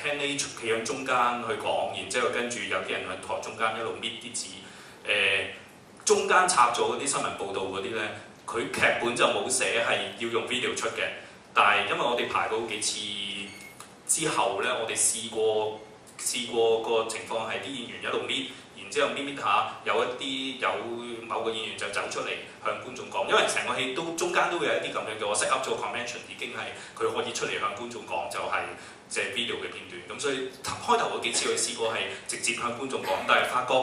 Ken A 企喺中間去講，然之後跟住有啲人喺台中間一路搣啲字，中間插咗嗰啲新聞報導嗰啲咧，佢劇本就冇寫係要用 video 出嘅，但係因為我哋排過幾次之後咧，我哋試過個情況係啲演員一路搣。然之後搣下，有某個演員就走出嚟向觀眾講，因為成個戲都中間都會有一啲咁樣嘅，我 set up 咗 convention 已經係佢可以出嚟向觀眾講，就係即係 video 嘅片段。咁所以開頭嗰幾次佢試過係直接向觀眾講，但係發覺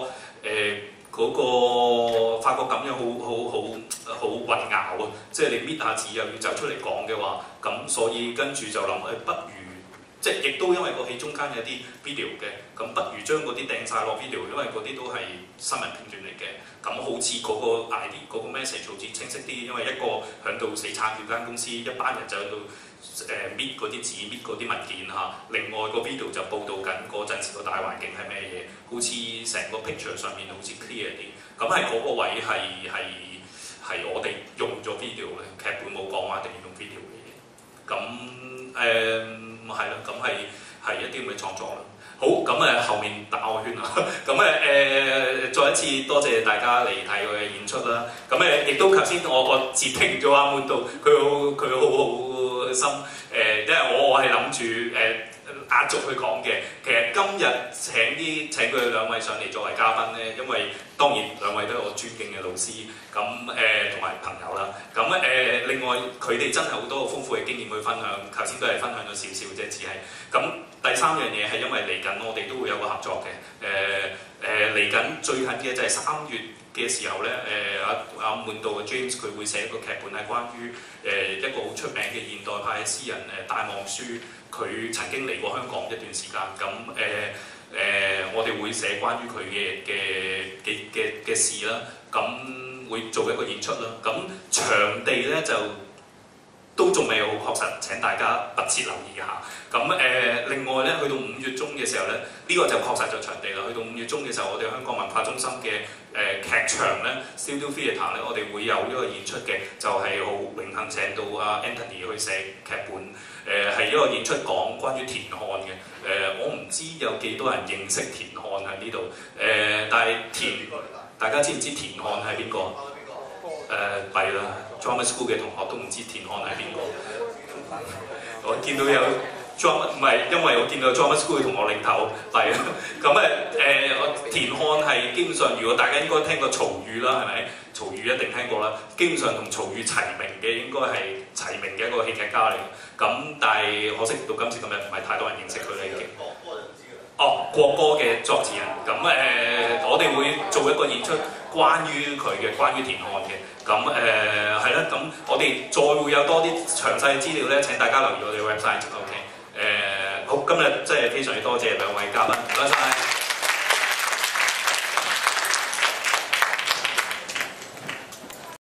咁樣好混淆啊！即係你搣下字又要走出嚟講嘅話，咁所以跟住就諗不如。即係亦都因為個戲中間有啲 video 嘅，咁不如將嗰啲掟晒落 video，因為嗰啲都係新聞片段嚟嘅。咁好似嗰個 idea 嗰個 message 好似清晰啲，因為一個響度死撐住間公司，一班人就喺度搣嗰啲紙、搣嗰啲文件嚇。另外個 video 就報導緊嗰陣時個大環境係咩嘢，好似成個 picture 上面好似 clear 啲。咁係嗰個位係我哋用咗 video 嘅，劇本冇講話一定要用 video 嘅嘢。咁係啦，咁係一啲咁嘅創作啦。好，咁後面打我圈啦。咁再一次多謝大家嚟睇我嘅演出啦。咁亦都頭先我截停咗阿滿道，佢好心因為我係諗住壓軸去講嘅。其實今日請佢哋兩位上嚟作為嘉賓咧，因為當然兩位都係我尊敬嘅老師，咁同埋朋友啦。咁另外佢哋真係好多豐富嘅經驗去分享，頭先都係分享咗少少啫，只係咁。第三樣嘢係因為嚟緊我哋都會有個合作嘅，嚟緊最近嘅就係3月嘅時候咧，阿滿道嘅 James 佢會寫一個劇本係關於一個好出名嘅現代派詩人戴望舒，佢曾經嚟過香港一段時間，咁我哋會寫關於佢嘅事啦，咁會做一個演出啦，咁場地咧就都仲未好確實，請大家密切留意下。咁另外咧，去到5月中嘅時候咧，呢個就確實咗場地啦。去到5月中嘅時候，我哋香港文化中心嘅劇場咧 Studio Theatre 咧，我哋會有一個演出嘅，就係好榮幸請到阿 Anthony 去寫劇本。係一個演出講關於田漢嘅。我唔知有幾多人認識田漢喺呢度。但係大家知唔知田漢係邊個？弊啦 ，Drama School 嘅同學都唔知田漢係邊個。我見到有 drama 唔係，因為我見到 Drama School 嘅同學領頭弊啦。咁田漢係基本上，如果大家應該聽過曹禺啦，係咪？曹禺一定聽過啦。基本上同曹禺齊名嘅，應該係齊名嘅一個戲劇家嚟。咁但係可惜到今時今日唔係太多人認識佢啦已經。國歌嘅作詞人。咁我哋會做一個演出，關於佢嘅，關於田漢嘅。咁係啦，咁我哋再會有多啲詳細嘅資料咧，請大家留意我哋嘅 website。OK，好，今日真係非常之多謝兩位嘉賓，唔該晒。